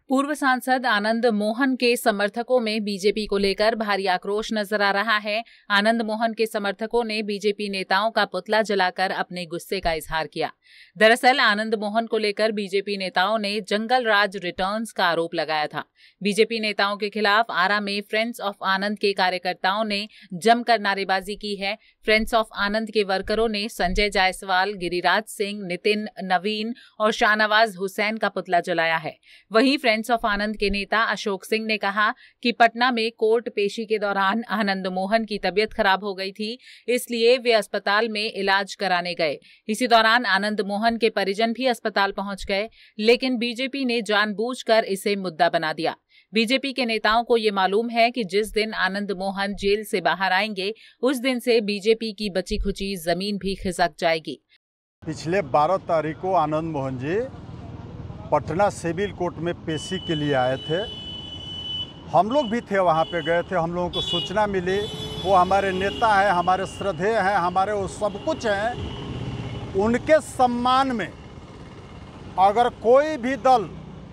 पूर्व सांसद आनंद मोहन के समर्थकों में बीजेपी को लेकर भारी आक्रोश नजर आ रहा है। आनंद मोहन के समर्थकों ने बीजेपी नेताओं का पुतला जलाकर अपने गुस्से का इजहार किया। दरअसल आनंद मोहन को लेकर बीजेपी नेताओं ने जंगल राज रिटर्न्स का आरोप लगाया था। बीजेपी नेताओं के खिलाफ आरा में फ्रेंड्स ऑफ आनंद के कार्यकर्ताओं ने जमकर नारेबाजी की है। फ्रेंड्स ऑफ आनंद के वर्करों ने संजय जायसवाल, गिरिराज सिंह, नितिन, नवीन और शाहनवाज हुसैन का पुतला जलाया है। वहीं फ्रेंड्स ऑफ आनंद के नेता अशोक सिंह ने कहा कि पटना में कोर्ट पेशी के दौरान आनंद मोहन की तबीयत खराब हो गई थी, इसलिए वे अस्पताल में इलाज कराने गए। इसी दौरान आनंद मोहन के परिजन भी अस्पताल पहुंच गए, लेकिन बीजेपी ने जानबूझकर इसे मुद्दा बना दिया। बीजेपी के नेताओं को ये मालूम है कि जिस दिन आनंद मोहन जेल से बाहर आएंगे, उस दिन से बीजेपी की बची खुची जमीन भी खिसक जाएगी। पिछले 12 तारीख को आनंद मोहन जी पटना सिविल कोर्ट में पेशी के लिए आए थे। हम लोग भी थे, वहाँ पे गए थे। हम लोगों को सूचना मिली, वो हमारे नेता हैं, हमारे श्रद्धेय हैं, हमारे वो सब कुछ हैं। उनके सम्मान में अगर कोई भी दल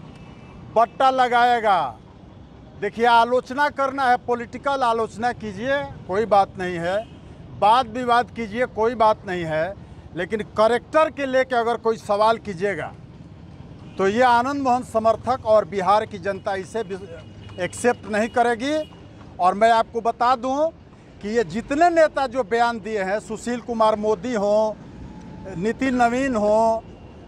बट्टा लगाएगा, देखिए आलोचना करना है, पॉलिटिकल आलोचना कीजिए, कोई बात नहीं है, वाद विवाद कीजिए, कोई बात नहीं है, लेकिन करेक्टर के लेके अगर कोई सवाल कीजिएगा तो ये आनंद मोहन समर्थक और बिहार की जनता इसे एक्सेप्ट नहीं करेगी। और मैं आपको बता दूं कि ये जितने नेता जो बयान दिए हैं, सुशील कुमार मोदी हो, नितिन नवीन हो,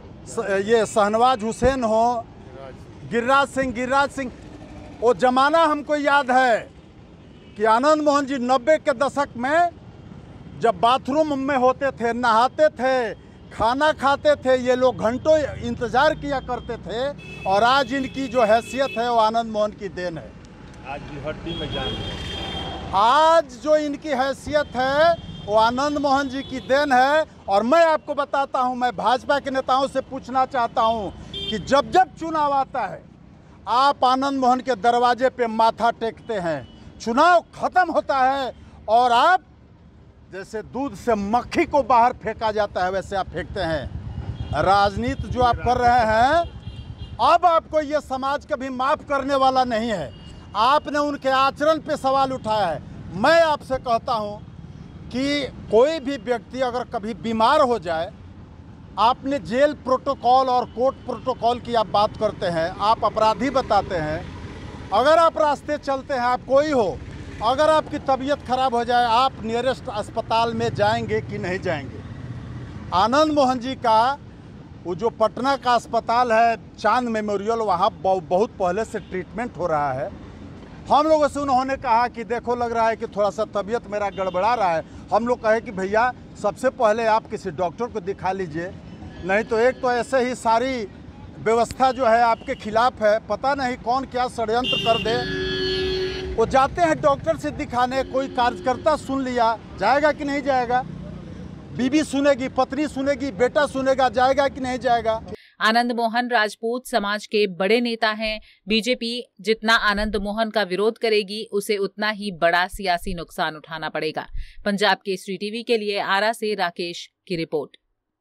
ये शाहनवाज हुसैन हो, गिरिराज सिंह, वो जमाना हमको याद है कि आनंद मोहन जी 90 के दशक में जब बाथरूम में होते थे, नहाते थे, खाना खाते थे, ये लोग घंटों इंतजार किया करते थे। और आज इनकी जो हैसियत है वो आनंद मोहन की देन है। आज भी हड्डी में जान है। आज जो इनकी हैसियत है वो आनंद मोहन जी की देन है। और मैं आपको बताता हूं, मैं भाजपा के नेताओं से पूछना चाहता हूं कि जब जब चुनाव आता है, आप आनंद मोहन के दरवाजे पे माथा टेकते हैं। चुनाव खत्म होता है और आप जैसे दूध से मक्खी को बाहर फेंका जाता है, वैसे आप फेंकते हैं। राजनीति जो आप कर रहे हैं, अब आपको ये समाज कभी माफ़ करने वाला नहीं है। आपने उनके आचरण पे सवाल उठाया है। मैं आपसे कहता हूं कि कोई भी व्यक्ति अगर कभी बीमार हो जाए, आपने जेल प्रोटोकॉल और कोर्ट प्रोटोकॉल की आप बात करते हैं, आप अपराधी बताते हैं। अगर आप रास्ते चलते हैं, आप कोई हो, अगर आपकी तबीयत खराब हो जाए, आप नियरेस्ट अस्पताल में जाएंगे कि नहीं जाएंगे? आनंद मोहन जी का वो जो पटना का अस्पताल है, चांद मेमोरियल, वहाँ बहुत पहले से ट्रीटमेंट हो रहा है। हम लोगों से उन्होंने कहा कि देखो लग रहा है कि थोड़ा सा तबीयत मेरा गड़बड़ा रहा है। हम लोग कहे कि भैया सबसे पहले आप किसी डॉक्टर को दिखा लीजिए, नहीं तो एक तो ऐसे ही सारी व्यवस्था जो है आपके खिलाफ है, पता नहीं कौन क्या षड्यंत्र कर दे। वो जाते हैं डॉक्टर से दिखाने, कोई कार्यकर्ता सुन लिया, जाएगा कि नहीं जाएगा? बीबी सुनेगी, पत्नी सुनेगी, बेटा सुनेगा, जाएगा कि नहीं जाएगा? आनंद मोहन राजपूत समाज के बड़े नेता हैं। बीजेपी जितना आनंद मोहन का विरोध करेगी, उसे उतना ही बड़ा सियासी नुकसान उठाना पड़ेगा। पंजाब केसरी टीवी के लिए आरा से राकेश की रिपोर्ट।